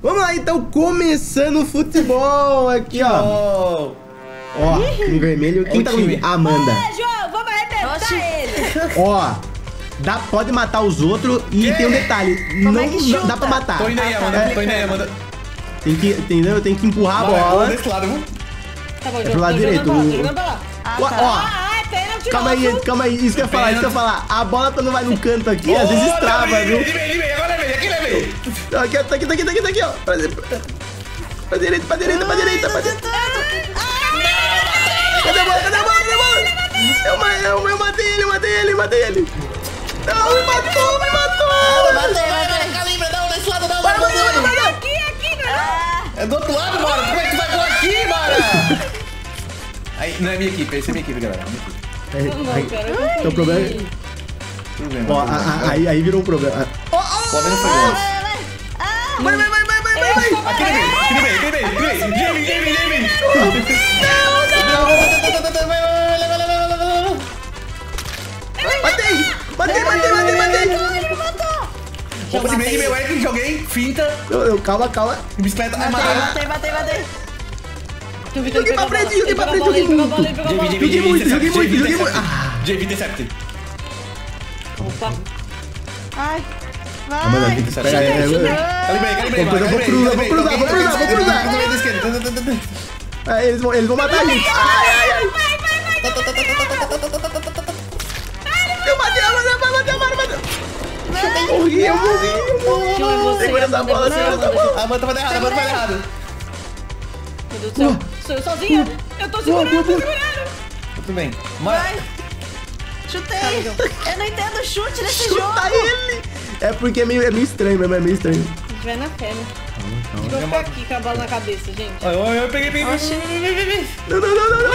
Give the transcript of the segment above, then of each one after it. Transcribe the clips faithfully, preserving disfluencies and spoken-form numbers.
Vamos lá, então, começando o futebol aqui, ó. Ó, em vermelho, quem tá comigo? Amanda. Ô, João, vamos arrebentar ele. Ó, dá, pode matar os outros e Que? tem um detalhe. Como Não é que dá, dá pra matar. Tô indo aí, Amanda. É, Tô indo aí, Amanda. tem que, entendeu? Tem que empurrar a Vai, bola. vamos desse lado, vamos. Tá bom, É João, pro lado tô direito. jogando pra lá, tô jogando pra lá. Ó, Ó, ó, ah, é pênalti calma aí, nosso. calma aí. Isso que eu ia falar, isso que eu ia falar. A bola quando vai no canto aqui, às vezes Ô, trava, tá, viu? Ele vem, ele vem, agora ele vem, aqui ele vem. Aqui, ó, tá aqui, tá aqui, tá aqui, tá aqui, ó. Pra, pra direita, pra direita, pra direita, pra direita. Cadê a bola? Cadê a bola? Cadê a bola? Eu, ma- eu, eu matei ele, eu matei ele, eu matei ele. Não, me matou, me matou. Matei, matei. Calibra, não, desse lado não, Vai, vai, vai, vai, vai. Aqui, aqui, não. É do outro lado, mano. Como é que tu vai por aqui, mano? Aí, não é minha equipe, essa é minha equipe, galera. Minha equipe. Aí, Não, aí, cara, eu então, o não problema é... entendi. Tudo bem, Ó, mano. a- a- aí, aí virou um problema. Ó, ó, Pelo menos foi ó. gol. Vai, vai, vai, vai, vai, vai, vai. Aqui ele vem, aqui ele vem, aqui ele vem, aqui ele vem. Jamie, Jamie, Jamie. Matei, matei, matei, matei, matei. Ele matou. Opa, de meio, de meio, Eric, joguei, finta, Eu, eu, calma, calma. bicicleta Matei, amarrada. matei, matei, matei. Joguei pra frente, joguei pra frente, joguei muito. Joguei muito, joguei muito, joguei muito. Ah. J V intercept. Opa. Ai, Amanda, tem que vai. esperar. é, é, Calibrei, calibrei, Depois eu vou cruzar, vou cruzar, vou cruzar, vou cruzar. é, eles, vão, eles vão matar a gente. Ai, ai, ai. Eu matei a Amanda, vai matar a Amanda, matei. Eu morri, eu morri, eu João, é morri. você, Segura essa Amanda, bola, é você, segura essa Amanda. bola. A banda vai dar errado, a banda vai dar errado. Meu Deus do céu. Sou eu sozinha. Eu tô segurando, eu tô segurando. Muito bem. Vai. Mas, Chutei. Eu não entendo chute nesse jogo. Chuta ele. É porque é meio, é meio estranho mesmo, é meio estranho. A gente vai na fé, né? Calma, Vou ficar aqui com a bola na cabeça, gente. Ai, ai, eu peguei, peguei. Não, não, não, não, não.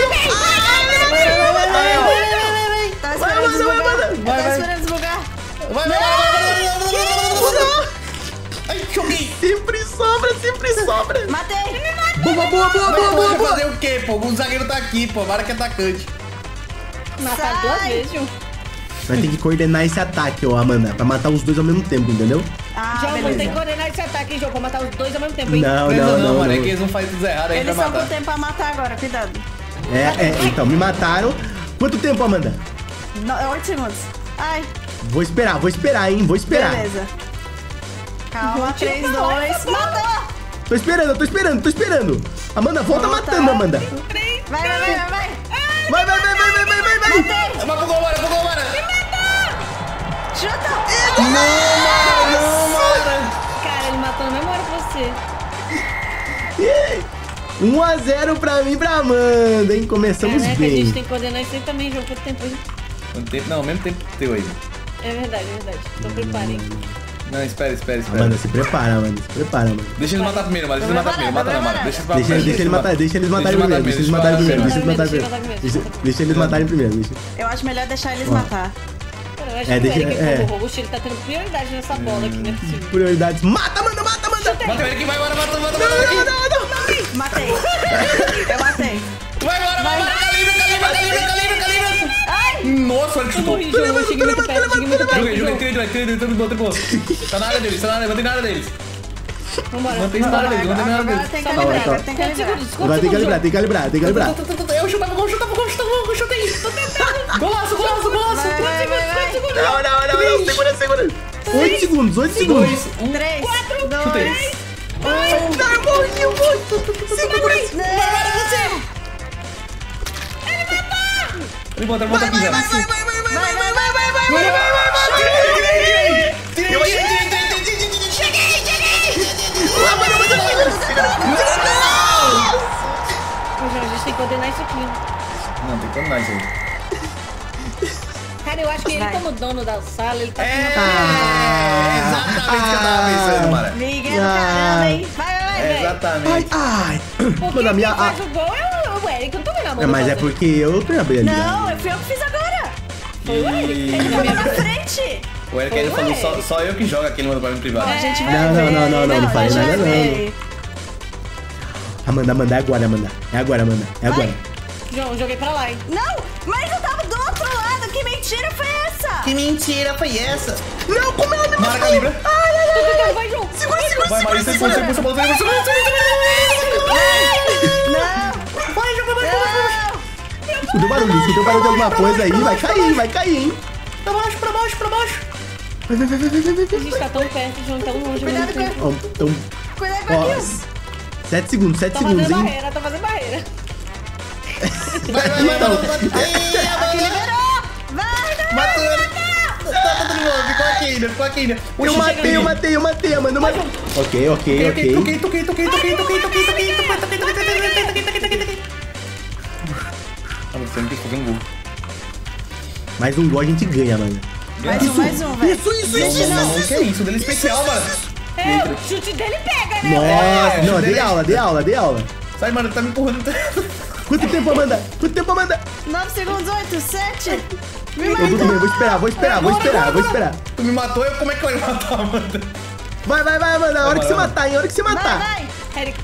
Tá Vai, esperando Amanda, vai, desbugar. Amanda. Eu Tá esperando desbugar. Vai, vai, vai, vai. Ai, joguei. Sempre sobra, sempre sobra. Matei. Boa, boa, boa, boa, Mas boa, pode boa. fazer o quê, pô? O zagueiro tá aqui, pô. Vara que é atacante. Matar duas Sai. vezes, João. Nós tem que coordenar esse ataque, ó, Amanda, pra matar os dois ao mesmo tempo, entendeu? Ah, João, não beleza. tem que coordenar esse ataque, hein, João, pra matar os dois ao mesmo tempo, hein? Não, Não, não, não, não, mano. É não. que eles não fazem tudo errado aí Eles pra estão com matar. tempo pra matar agora, cuidado. É, é, então, me mataram. Quanto tempo, Amanda? No, oito segundos. Ai, Vou esperar, vou esperar, hein, vou esperar. beleza. Calma, João, tira três, pra lá dois. essa bola. Matou. Tô esperando, tô esperando, tô esperando. Amanda, volta Volta. matando, Amanda. Três. Vai, vai, vai, vai, vai. Vai, vai, vai, vai, vai, vai, vai, vai. Matei. Vai pro gol, bora, pro gol, bora. Chuta. Não, mano. Cara, ele matou na mesma hora que você. um a zero pra mim e pra Amanda, hein? Começamos Caraca, a gente bem. tem que coordenar isso aí também, João. Quanto tempo, hein? Quanto tempo? Não, mesmo tempo teu aí. É verdade, é verdade. Então preparem. Não, espera, espera, espera. Amanda, se prepara, Amanda, se prepara, Amanda. Deixa eles matar primeiro, mano. Deixa eles matar primeiro. Mata não, mano. Deixa eles Deixa, deixa ele matar, deixa eles matarem primeiro, deixa eles matarem primeiro, deixa eles matarem primeiro. Deixa, deixa eles matarem primeiro, deixa. Eu acho melhor deixar eles matar. Cara, eu acho É, que deixa- o Eric, é. como host, ele tá tendo prioridade nessa bola aqui, não é possível. Prioridades. Mata, Amanda, mata, Amanda. Mata o Eric, vai, bora, mata, mata, Não, mata. não, não, não, não. Matei. Eu matei. Vai, bora, vai, bora. Calibra, calibra, calibra, calibra, calibra. Ai. Nossa, o Eric Eu chutou. morri, João. Eu cheguei muito perto, cheguei muito perto. Joguei, joguei, João. tirei, tirei, tirei, tirei, tirei, tirei. Tá na área deles, tá na área, mantém na área deles. Vambora. Mantém na área deles, mantém na área Agora deles. tem que Só calibrar, vai, agora só. tem que Quantos calibrar. segundos? Vai Quantos ter que segundos, calibrar, tem que calibrar, tem que calibrar. Eu chutava, gol, chutava, gol, chutava, gol, chutei. Tô tentando. Golaço, golaço, golaço. Vai, vai, vai, vai. Não, não, não, não, segura, segura. oito segundos, oito segundos. Dois, um. Três, Chutei. dois, Não, eu morri, eu morri. Segura. Ele bota, ele bota aqui, já. Vai, vai, vai, vai, vai, vai, vai, vai, vai, vai, vai, vai, vai, vai, vai. Tirei, tirei, tirei. Tirei, tirei, tirei, tirei, tirei. Cheguei, cheguei. Ô, João, a gente tem que coordenar isso aqui. Não, tem como mais aí. Cara, eu acho que ele, Vai. como dono da sala, ele tá É, sendo... exatamente o que eu tava pensando, Mara. Miguel, Ah. caramba, hein? Vai, vai, vai. É, vai. exatamente. Ai, Porque mano, a minha... quem a- faz o gol é o- o Eric, eu não tô vendo a É, mão mas é fazer. porque eu tô abrir ali. Não, eu fui eu que fiz agora. Foi o Eric. Ele tava na frente. O Eric ainda falou só, só eu que jogo aqui no meu pra mim privado. A gente vai Não, ver. não, não, não, não, não a falei gente nada, vai não. ver. Amanda, Amanda, é agora, Amanda. É agora, Amanda. É agora. João, joguei pra lá, hein? Não, mas eu tava do outro lado. Que mentira foi essa? Que mentira foi essa? Não, como ela me Mara, calibra. Ai, ai, tô tentando, vai, João. Segura, segura, Vai, segura, Maria, você segura. foi, você foi, você foi, você foi, você Não! Vai, joga, vai, vai, vai. Escutou barulho, escutou barulho de alguma coisa aí. Vai cair, vai cair, hein? Pra baixo, pra baixo, pra baixo. Vai, vai, vai, vai, vai, vai, A vai. gente tá tão perto, João, tão longe. ao Cuidado mesmo tempo. Ó, Então, Cuidado com ó, aquilo! sete segundos, sete Tô segundos, fazendo hein? barreira, tô fazendo barreira. Vai, vai, vai, Então. vai, vai, vai. Aqui liberou! Vai, não! Matou ele. Tá todo mundo, ficou aqui ainda, ficou aqui ainda. Eu Oxi, matei, eu matei, eu matei, Amanda, eu matei. Ok, ok, Toquei, ok. toquei, toquei, toquei, toquei, toquei, toquei, toquei, toquei, toquei, toquei, toquei, toquei, toquei, toquei, toquei. Ah, não sei o que fazer um gol. Mais um gol a gente ganha, mano. Mais um, mais um, velho. Isso, isso, Não, isso, não, não, isso, que é isso? Dele especial, mano. É, o chute dele pega, né? Nossa, É, não, dei dele- aula, dei aula, dei aula. Sai, mano, tá me empurrando. Quanto tempo, Amanda? Quanto tempo, Amanda? nove segundos, oito, sete. Me Eu vou comer, vou esperar, vou esperar, vou esperar, vou esperar. Tu me matou, eu como é que eu ia matar, mano? Vai, vai, vai, Amanda, a hora que você Vai, matar, hein, a hora que você Vai, matar. vai. Eric,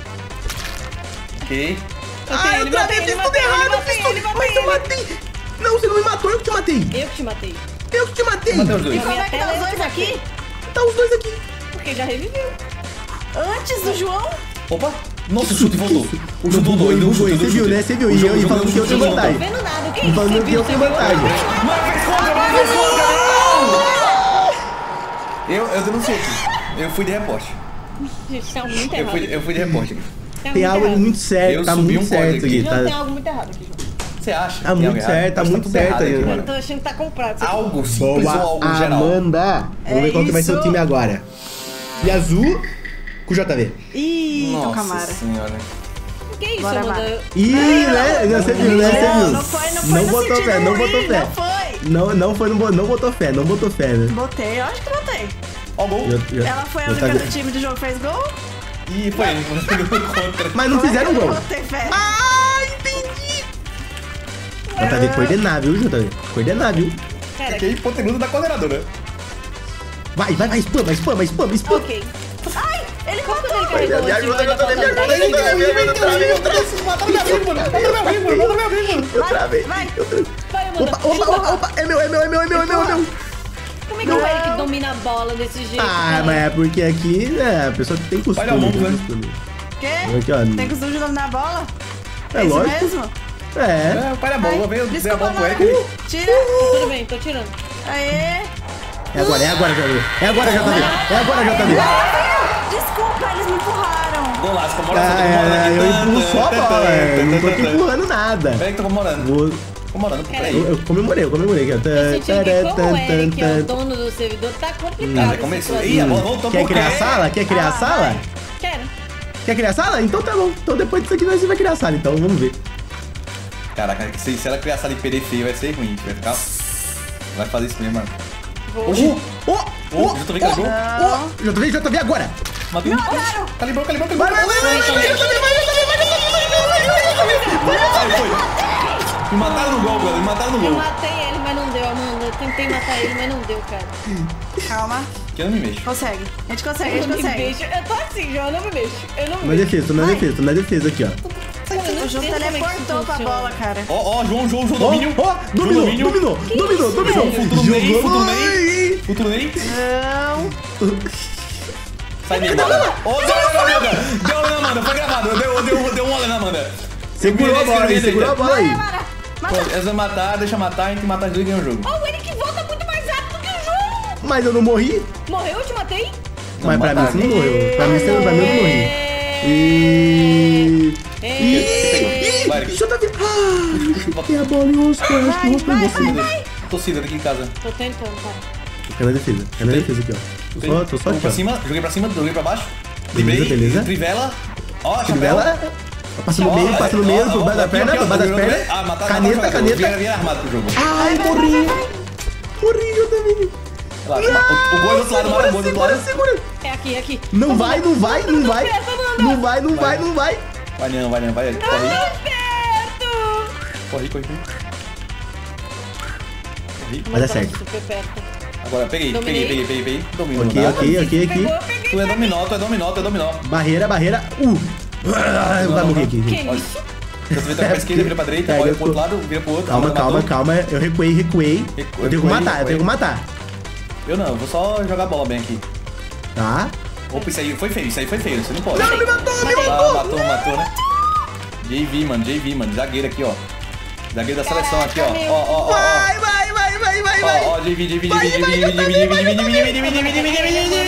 Ok. Ah, eu ele, travei, matei fiz ele, tudo matei ele, errado, eu matei fiz ele, tudo. matei Mas eu ele. matei. Não, você não me matou, eu que te matei. eu que te matei. Eu que te matei. Matei os dois. E como é que tá os Eu dois te matei. aqui? Tá os dois aqui. Porque já reviveu. Antes do João? Opa. Nossa, o chute voltou. O chute voltou, Bugou, ele deu um bugou, chute, você deu um viu, chute. né? Você viu, O e jogo- eu o jogo falando deu um que eu chute, tenho o jogo Não vantagem. tô vendo nada, o que é E isso? falando Você que viu, eu você tenho viu? vantagem. Mano, fez contra, mano, fez contra, não! Eu, eu denunciei aqui. Eu fui de reporte. Gente, tem algo muito Eu errado. fui, eu fui de reporte aqui. Tem algo algo errado. muito certo, Eu tá subi muito um código certo aqui. aqui. João, tem Tá, algo muito errado aqui, João. Você acha? Tá que muito algo errado? certo, tá Acho que muito tudo certo errado aí, aqui, mano. Eu tô achando que tá comprado. Você- Algo simples ou Boa, algo geral? Amanda. Vamos ver É qual que vai ser o isso. time agora. E azul com o J V. Ih, então Nossa Camara. senhora. O que é isso, Bora, Amanda? vai. Eu- Ih, né? Você viu, né? Você Não, viu. não foi, não foi Não no botou sentido fé, não ruim, botou fé. Não foi. Não, não foi, não, bo- não botou fé, não botou fé, né? Botei, eu acho que botei. Ó o gol. Eu- eu- Ela foi a eu única tava- do time do jogo que fez gol? Ih, foi ele. Contra. Mas não fizeram Eu gol. botei fé. Ah, entendi. J V coordenável, viu, J V? Coordenável. Cara, Fiquei hipotenusa da coordenadora. Vai, vai, vai, spama, spama, spama, spama. ok. Ai, ele Qual que matou. ele carregou Me antes de ajuda, coisa J V, me da ajuda, me volta? ajuda, me ajuda, eu travei, eu travei. Mataram meu amigo, mano. Mataram meu amigo, mano. Mataram meu amigo, mano. Eu travei. Vai. Eu travei. Vai, Amanda. Opa, opa, opa, opa. É meu, é meu, é meu, é meu, é meu, é meu. Como é que o Eric domina a bola desse jeito? Ah, cara? mas é porque aqui, né, a pessoa tem costume. Olha a mão, tem né? costume. Quê? Aqui, ó. Tem costume de dominar a bola? É isso lógico. mesmo? É. É, o pai é bom. Ai, Eu veio dei a desculpa, bola pro Mara. Eric. Tira. Tudo bem, tô tirando. Aê. É agora, é agora, J V. É agora, J V. É agora, J V. Desculpa, eles me empurraram. Golaço, comemora Ah, é, eu empurro só a bola. Eu não tô aqui empurrando nada. Peraí que tô comemorando. Vou- Comemorando, peraí. Eu, eu comemorei, eu comemorei aqui, ó. Eu senti que como o Eric é o Tan, tan, tan. dono do servidor, tá Ah, complicado. já começou. essa Ih, a situação. bola voltou Quer pro criar quê? sala? Quer criar Ah, sala? vai. Quero. Quer criar sala? Então tá bom. Então depois disso aqui nós vai criar sala, então vamos ver. Caraca, se, se ela criar sala de P D feio vai ser ruim. Vai ficar... Vai fazer isso mesmo, mano. Vou. Oxi. Ô, Ô, já tô vendo que ajudou. ô, já tô vendo, já tô vendo agora. Matei um. quero. Calibrou, calibrou, calibrou. Vai, vai, vai, vai, vai, vai, vai, vai, vai, vai, vai, vai, vai, Vai, foi. Me mataram no gol, brother. Me mataram no Eu gol. matei ele, mas não deu, Amanda. Eu tentei matar ele, mas não deu, cara. Calma. Que eu não me mexo. Consegue. A gente consegue, a Eu gente não me consegue. mexo. Eu tô assim, João, eu não me mexo. Eu não Na me mexo. defesa, tô na Vai. defesa, tô na defesa aqui, ó. O João teleportou pra bola, cara. Ó, ó, João, João, João, Ó, domínio. ó, João, dominou, domínio. dominou, dominou, dominou. Futuro Ney, Jogou futuro no- Ney. Futuro Ney. Não. Sai Ney, bora. Ó, deu olho na Amanda. Deu olho na Amanda. Foi gravado. Deu, deu, deu um olho na Amanda. Segurou a bola aí, segurou a bola aí. Mara, Pô, mata. eles vão matar, deixa matar, a gente mata as duas e ganha o jogo. Ó, o Eric volta muito mais rápido que o João. Mas eu não morri. Morreu, eu te matei? Mas pra mim mataram. você não morreu. Pra mim você pra mim eu não morri. É. E... Ih, Vai, ih, J V. Ah, tem a bola em uns pés. Vai, vai, vai, vai. Torcida aqui em casa. Tô tentando, cara. Fica na defesa, fica na defesa aqui, ó. Tô só, tô só Vou aqui, pra ó. cima, joguei pra cima, joguei pra baixo. Beleza, Livrei, beleza. Trivela. Ó, Trivela. chapéu. Passa no meio, passa no meio, por baixo da perna, por baixo das pernas. Ah, mataram, Caneta, mataram, caneta. Vieram, vieram armado pro jogo. Ai, morri. Morri, eu também. Relaxa, o, o gol é do outro lado, mata o gol do outro Segura, lado. segura. É aqui, é aqui. Não vai, não vai, não vai. perto, Amanda. Não vai, não vai, não vai. Vai não, vai não, vai. Corre, Tá perto. corre, corre. Corre. Vai dar Tá certo. super perto. Agora, peguei, Dominei. peguei, peguei, peguei, peguei. Dominou Ok, nada. ok, ok, Pegou, aqui. peguei. Tu é dominó, tu é dominó, tu é dominó. Barreira, barreira. Uh. Ah, eu vou morrer aqui. Que Olha. isso? Eu tô vendo pra esquerda, vira pra direita, É, olha eu pro outro tô- lado, vira pro outro. Calma, Amanda calma, matou. calma. Eu recuei, recuei. Recu- Eu tenho que recuei, matar, eu tenho recuei. que matar. Eu não, eu vou só jogar a bola bem aqui. Tá. Opa, isso aí foi feio, isso aí foi feio, você não pode. Não, me matou, me Ah, matou. matou, matou, né? J V, mano, J V, mano, zagueiro aqui, ó. Zagueiro da seleção aqui, ó. Ó, ó, ó, ó. Vai, vai, vai, vai, vai, vai. Ó, ó, J V, J V, J V, Vai, J V, vai, J V, eu J V, também, J V, vai, J V, eu J V, também, J V, J V, J V, J V, J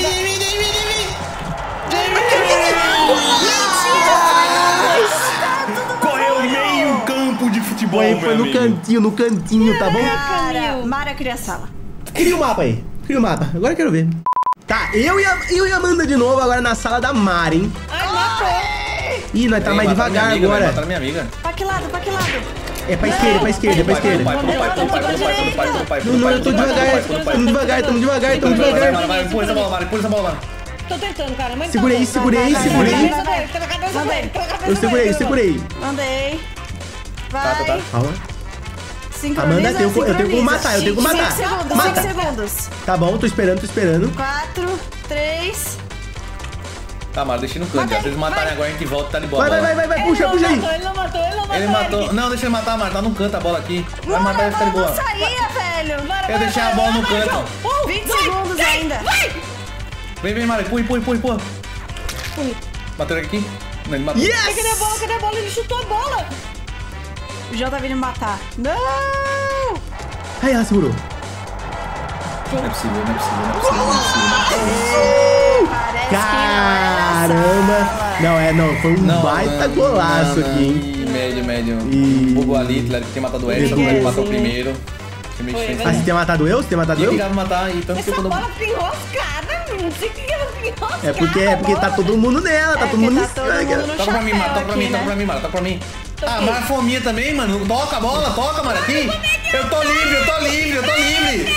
V. Correu meio campo de futebol, Foi, meu foi no amigo. cantinho, no cantinho, tá bom? Cara, Mara cria a sala. Cria o mapa aí. Cria o mapa. Agora eu quero ver. Tá, eu e a, eu e a Amanda de novo agora na sala da Mari, hein? Ai, matou. Ih, nós tá Ei, mais mataram minha devagar amiga, velho, agora. mataram minha amiga. Pra que lado, pra que lado? É pra esquerda, pra esquerda, pra esquerda. Pai, pelo pai, pelo pai, pelo pai, pelo pai, pelo pai, Não, pelo não, pai, eu tô pelo pai, devagar. pelo pai, Tamo devagar, tamo devagar, tamo devagar. Mara, Mara, empurra essa bola, Mara, empurra essa bola, Mara. Tô tentando, cara, mas Segurei, tá bom. segurei, vai, segurei. vai, Cabeça dele, tá na cabeça dele, tá na cabeça Eu segurei, dele, segurei. Mandei. Tá, tá, tá. Vai. Calma. Sincroniza, Amanda, eu tenho- eu tenho como sincroniza. matar, eu tenho como matar. cinco segundos, Mata. cinco segundos. Tá bom, tô esperando, tô esperando. quatro, três. Tá, Mara, deixa no canto. Matei, Se eles matarem vai. agora, a gente volta, tá de boa. Vai, vai, bola. vai, vai, vai, Ele puxa, não puxa aí. matou, ele não matou, ele não matou. Ele matou. Não, deixa ele matar, Mara. Tá no canto a bola aqui. Vai matar, vai ficar de Mano, boa. não saía, velho. Bora, Eu bora, deixei a bora, bola no bora, canto. João. Um, vinte vai, segundos vai, ainda. Vai! Vem, vem, Mara. Empurra, empurra, empurra, empurra. Ui. Bateu aqui? Não, ele matou. Ai, Cadê a Yes! bola? Cadê a bola? Ele chutou a bola. O João tá vindo me matar. Não! Aí, ela segurou. Não é possível, não é possível, não é possível, não é possível, não é possível. Parece Caramba! Não, é, não, foi um Não, baita não, golaço não, aqui, hein? Ih, médio, médio. Ih. Bugou ali, ele tinha matado o Edson, Miguelzinho. ele matou o primeiro. Tinha Foi, mexido. Ah, você tem matado eu? Você tem matado Tinha eu? ligado matar e tanto que Essa eu não. bola fica enroscada, não sei o que ela fica enroscada. É porque, é porque tá todo mundo nela, tá É, todo mundo porque tá em todo cima. mundo no Toca pra mim, Mara, toca pra aqui, mim, toca né? pra mim, Mara, toca pra mim. Ah, Mara fominha também, mano. Toca a bola, toca, Mara, aqui. Eu tô livre, eu tô livre, eu tô livre.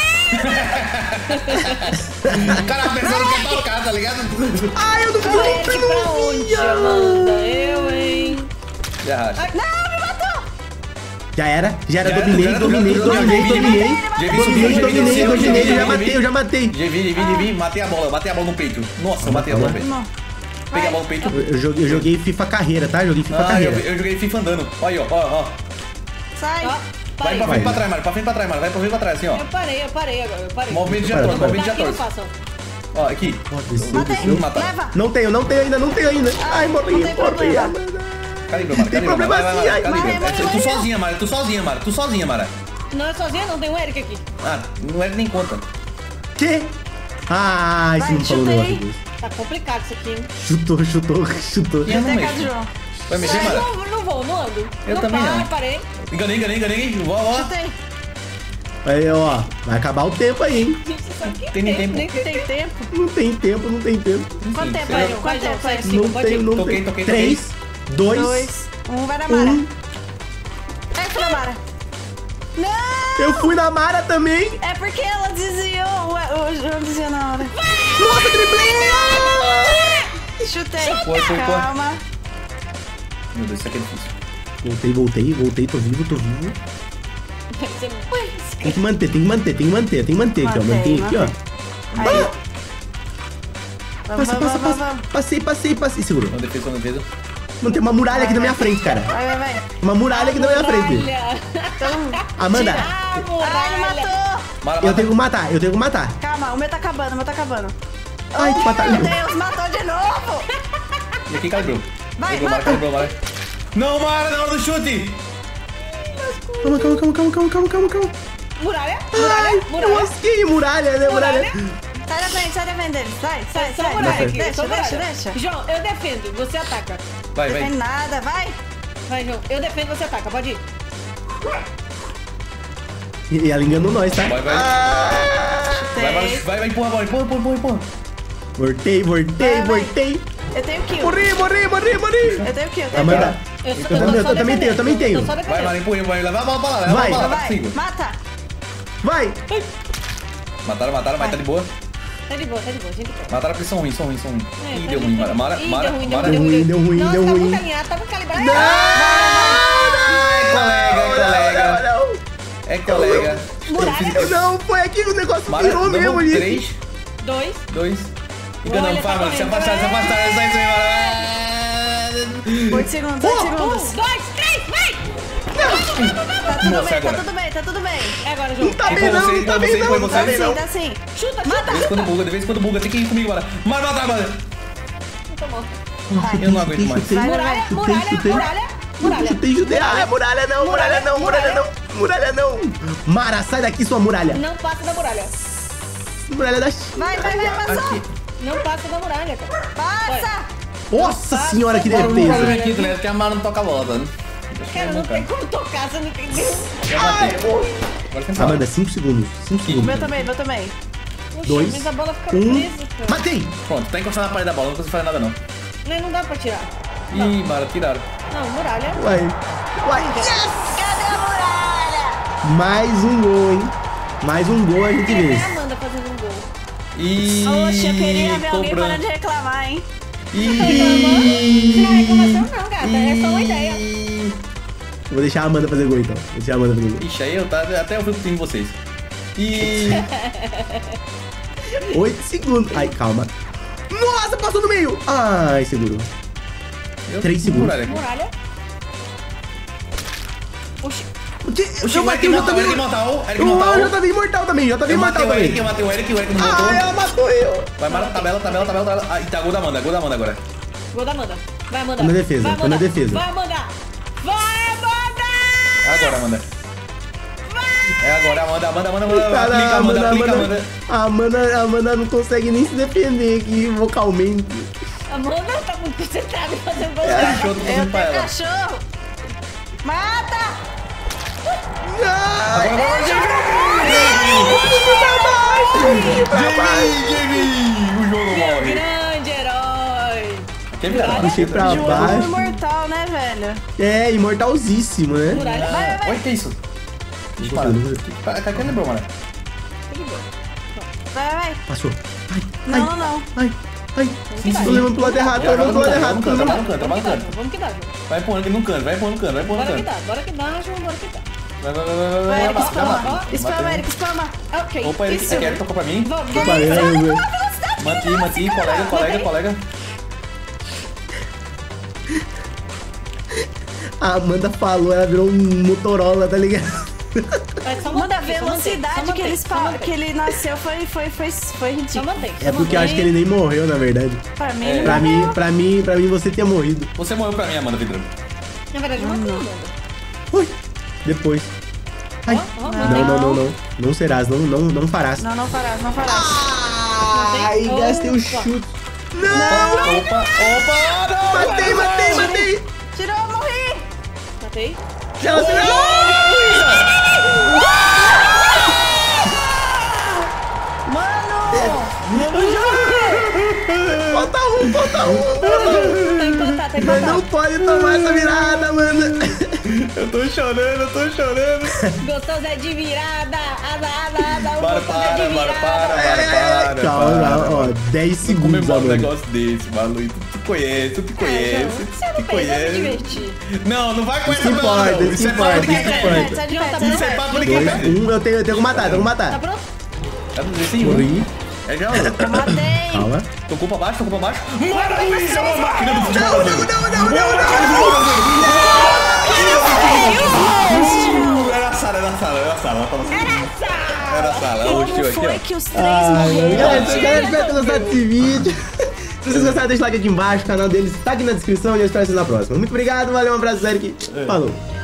O cara pensando que é tocar, tá ligado? Ai, eu não vi, Eric, eu pra não onde, vi. Amanda? Eu, hein? Já racha. Não, me matou! Já era, já era, Já era, dominei, já era, dominei, já era, dominei, já era, dominei. já era, Dominei, já dominei, era, dominei, já eu já era, matei, eu já matei. G V, G V, G V, matei a bola, eu matei a bola no peito. Nossa, eu matei a bola no peito. Não. Peguei a bola no peito. Eu, eu joguei, eu joguei FIFA carreira, tá? Joguei FIFA Ah, eu, carreira. eu joguei FIFA andando. Olha aí, ó, ó, ó. Sai. Ó, Vai parei. pra frente Vai. pra trás, Mara, pra frente pra trás, Mara. Vai pra frente pra trás, assim, ó. Eu parei, eu parei agora, eu parei. Movimento de Para, ator, para. movimento de Daqui não ator. façam. Ó, aqui. Ó, desceu, Matei. desceu. matar. Leva. Não tenho, não tenho ainda, não tenho ainda. Ai, morri, não tem morri. problema. Amanda. Calibra, Mara, Tem calibra. problema Vai, vai, assim, vai, ai. calibra. Vai, vai, Tu vai. sozinha, Mara, tu sozinha, Mara, tu sozinha, Mara. Não é sozinha, não, tem um Eric aqui. Ah, não é nem conta. Que? Ah, isso Vai, não falou um chutei. negócio desse. Tá complicado isso aqui, hein? Chutou, chutou, chutou. Eu não Até casa do mexo. João. Vai mexer, Não, Mara? não, não vou, não ando. Eu não também para, não. parei. Enganei, enganei, enganei. Ó, ó. Chutei. Aí, ó, vai acabar o tempo aí, hein? Gente, isso aqui Tem nem tempo. nem Tem tempo? Não tem tempo, não tem tempo. Quanto tempo sei aí? lá. Quanto Vai, tempo João, aí? sai. Não pode tem, ir. não Toquei, tem. toquei, Três, dois, Dois. Um vai na um. Mara. É, foi na Mara. Não! Eu fui na Mara também. É porque ela desviou. O, o João desviou na hora. Nossa, driblei! Chutei. Foi, foi, foi. Calma. Meu Deus, isso aqui é difícil. Voltei, voltei, voltei, tô vivo, tô vivo. Tem que manter, tem que manter, tem que manter, tem que manter aqui, ó. Mantém, Mantém aqui, ó. Aí. Vamos, Passa, vamos, passa, vamos, passa. vamos. Passei, passei, passei. Segurou. Uma defesa, uma defesa. Mano, tem uma muralha aqui na minha frente, cara. Vai, vai, vai. Uma muralha aqui na minha frente. Muralha. Então, Amanda, Ah, ai, muralha. matou. Mara, eu mata. tenho que matar, eu tenho que matar. Calma, o meu tá acabando, o meu tá acabando. Ai, que matar. Meu Deus, matou de novo. E aqui calibrou. Vai, Calibrou, Mara, mata. calibrou, Mara. Não, Mara, na hora do chute. Calma, calma, calma, calma, calma, calma, calma, calma. Muralha, Ai, muralha, eu muralha. lasquei, muralha, né, muralha? Muralha. Sai da frente, sai da frente dele. Sai, sai, Só sai. muralha aqui, Deixa, só deixa, muralha. deixa. João, eu defendo, você ataca. Vai, Não tem vai. nada, vai. Vai, João, eu defendo, você ataca, pode ir. E ela enganou nós, tá? Vai, vai. Vai, vai, vai, vai, empurra a bola, empurra, empurra, empurra. Voltei, voltei, Vai, vai. voltei. Eu tenho kill. Morri, morri, morri, morri. Eu tenho kill, eu tenho Amanda, Eu, eu, só- também- tô eu só também tenho, eu também defendendo, tenho. tô só Vai, defendendo. Mara, empurra, vai. Leva a bola pra lá, leva Vai. a bola kill. pra lá, Vai, consigo. mata. Vai. Mataram, mataram, mas tá de boa. Tá de boa, tá de boa, gente. boa. Mataram porque são ruins, são ruins, são ruins. É, Ih, tá deu de ruim, boa. Mara. Mara, Ih, Mara, deu ruim, Mara. Deu ruim, deu ruim, Nossa, deu tá ruim. muito alinhado, tá muito calibrado. Não, É colega, é colega. não, não, É colega. Muralha. não. Não, foi aqui que o negócio Mara, virou mesmo vamos, ali. três, Dois. dois. Enganamos, Olha, tá Fábio. Se correndo. afastaram, se afastaram. É só isso aí, Mara. Oito segundos, oito Um, segundos. dois, três, vai! Tá tudo Você bem, tá agora. tudo bem, tá tudo bem. É agora, Não João. tá Põe bem não, você, não tá põe bem você, não, põe não você. tá Tá bem assim, não. tá assim. Chuta, De chuta, vez em quando chuta. buga, de vez em quando buga. Tem que ir comigo, bora. Mano, mata, mano. Não tomou. Eu não aguento mais. Chutei, Vai, Muralha, chutei, muralha, chutei. muralha, muralha. Chutei, chutei. Ah, muralha não, muralha não, muralha não. Muralha não. Mara, sai daqui, sua muralha. Não passa da muralha. Muralha da... Vai, vai, vai, passou. Aqui. Não passa da muralha, cara. Passa. Nossa senhora, que Agora o problema defesa. aqui, né? Que a Mara não toca a bola, tá? Deixa Cara, eu não montar. tem como tocar, você não entendeu? Já matei. Agora você fala. Amanda, cinco segundos. cinco segundos. Meu também, meu também. Poxa, Dois, mas a bola fica Um. presa, cara. Matei. Pronto, tá encostado na parede da bola, não consigo fazer nada não. Não, não dá pra tirar. Ih, Mara, tiraram. Não, muralha. Uai. Uai. Yes! Cadê a muralha? Mais um gol, hein? Mais um gol a gente Queria ver vê. a Amanda fazendo um gol. Ih, Oxe, eu queria ver alguém cobrando. parando de reclamar, hein? Ih. Não é reclamação não, gata. É só uma ideia. Ih. Vou deixar a Amanda fazer gol, então. Vou deixar a Amanda fazer gol. Ixi, aí eu tá, até eu fico com vocês. Ih. Oito segundos. Ai, calma. Nossa, passou no meio. Ai, segurou. Eu Três fico com segundos. muralha aqui. Muralha. Oxi. O quê? Oxi, Eu o matei Eric o J V. mortal, Eric mortal, Eric Oh, mortal. eu já tava imortal também, já tava Eu imortal matei o Eric, eu também. matei o Eric, o Eric não Ah, voltou. ela matou eu. Vai, Mara, tabela, tabela, tabela, tabela. Ah, tá, gol da Amanda, gol da Amanda agora. Gol da Amanda. Vai, Amanda. Tô na defesa, Vai, tô na Amanda. defesa. Vai, Amanda. Vai, Amanda. É agora, Amanda. É agora, Amanda, Amanda, Amanda, Amanda. Cara, Aplica, Amanda, aplica, Amanda, Amanda. a Amanda, a Amanda não consegue nem se defender aqui vocalmente. Amanda tá muito concentrada em fazer gol. É, cachorro, tô Eu fazendo pra tenho ela. cachorro. Mata. Ai, Jamie, o jogo morre. Grande herói. Quem virá? Puxei pra Jogo baixo. imortal, né, velho? É, imortalzíssimo, né? Muralha. Vai, vai, vai. Olha que é isso. Dispara. Dispara. Quem lembrou, mano? Vai, vai. Passou. Ai, Não, ai, não. ai, ai. que vai. Tô levando pro lado errado, tô levando pro lado errado. Tô Vamos levando... no canto, vamos no canto. Vamos que dá, João. Vai empurrando aqui no canto, vai empurrando no canto, vai empurrando no Bora que canto. dá, bora que dá, João, bora que dá. Vai, vai, vai, vai, vai, Vai, vai, Eric, vai, spama. vai. Spama, Matei. Eric, spama. Ok. Opa, Eric, isso. a Eric tocou pra mim. Vamos, Opa, vamos. é, é. Mati, mati, colega, colega, colega. A Amanda falou, ela virou um Motorola, tá ligado? Vai, só Manda mantém, a só mantém, velocidade só que, mantém, eles só fa- mantém. que ele nasceu foi, foi, foi, foi Só ridículo. mantém. É porque eu acho que ele nem morreu, na verdade. Pra mim, É. ele Pra morreu. mim, pra mim, pra mim você tinha morrido. Você morreu pra mim, Amanda Vidro. Na verdade, matou, Amanda. Ui, depois. Ai. Ó, ó, Não, mantém. não, não, não. Não serás, não, não, não farás. Não, não farás, não farás. Ai, Opa. gastei o chute. Opa, opa, opa, não! Matei, matei, matei. Tirou, morri. Matei. Ela se... Falta um, falta um. Tá empatado, tá Mas não empatado. pode tomar essa virada, Amanda. Eu tô chorando, eu tô chorando. Gostoso é de virada. Asa, asa, asa. O Para, gostoso é para, de para, virada. para, É, para, para. calma, calma, ó, dez segundos, Comemora um Amanda. negócio desse, maluco. Tu te conhece, tu te É, conhece, João, tu você não te fez, vai se conhece. divertir. Não, não vai com Isso essa importa, não. isso Isso é importa, papo de isso quem importa. perde. Sai de João, perto, tá sai de Isso é perto. papo de quem Dois, perde. um, eu tenho, eu tenho que matar, tenho que Tá matar. pronto? É do desse em um. Morri. É já, ó. Matei. Calma. Tocou pra baixo, tocou pra baixo. Maravilha, é uma máquina do futebol Não, brasileiro. não, não, não, não, Era a sala, era a sala, era a sala. Era a sala, ela Como hostil aqui, foi ó. que os três Ai, morreram? galera, galera, espero ter gostado desse vídeo. Se vocês gostaram, deixa o like aqui embaixo. O canal deles tá aqui na descrição e eu espero vocês na próxima. Muito obrigado, valeu, um abraço, Eric. Falou.